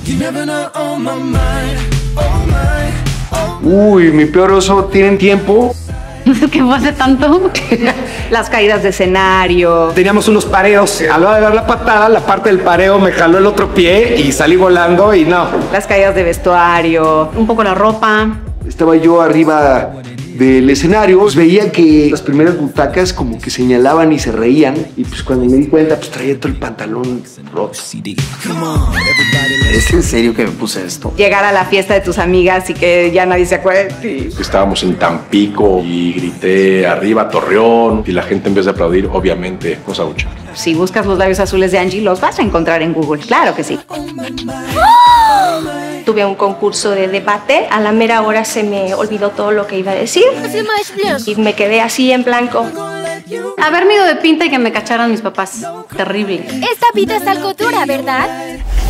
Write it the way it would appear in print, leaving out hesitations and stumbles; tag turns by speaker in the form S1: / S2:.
S1: Uy, mi peor oso, ¿tienen tiempo?
S2: ¿Qué fue hace tanto?
S3: Las caídas de escenario.
S1: Teníamos unos pareos. A la hora de dar la patada, la parte del pareo me jaló el otro pie y salí volando y no.
S3: Las caídas de vestuario.
S2: Un poco la ropa.
S1: Estaba yo arriba del escenario, pues veía que las primeras butacas como que señalaban y se reían, y pues cuando me di cuenta, pues traía todo el pantalón roto.
S4: ¿Es en serio que me puse esto?
S3: Llegar a la fiesta de tus amigas y que ya nadie se acuerde de ti.
S5: Estábamos en Tampico y grité arriba Torreón y la gente en vez de aplaudir, obviamente nos abuchó.
S3: Si buscas los labios azules de Angie, los vas a encontrar en Google. Claro que sí.
S6: Tuve un concurso de debate, a la mera hora se me olvidó todo lo que iba a decir y me quedé así en blanco.
S2: Haberme ido de pinta y que me cacharan mis papás. Terrible.
S7: Esta vida es algo dura, ¿verdad?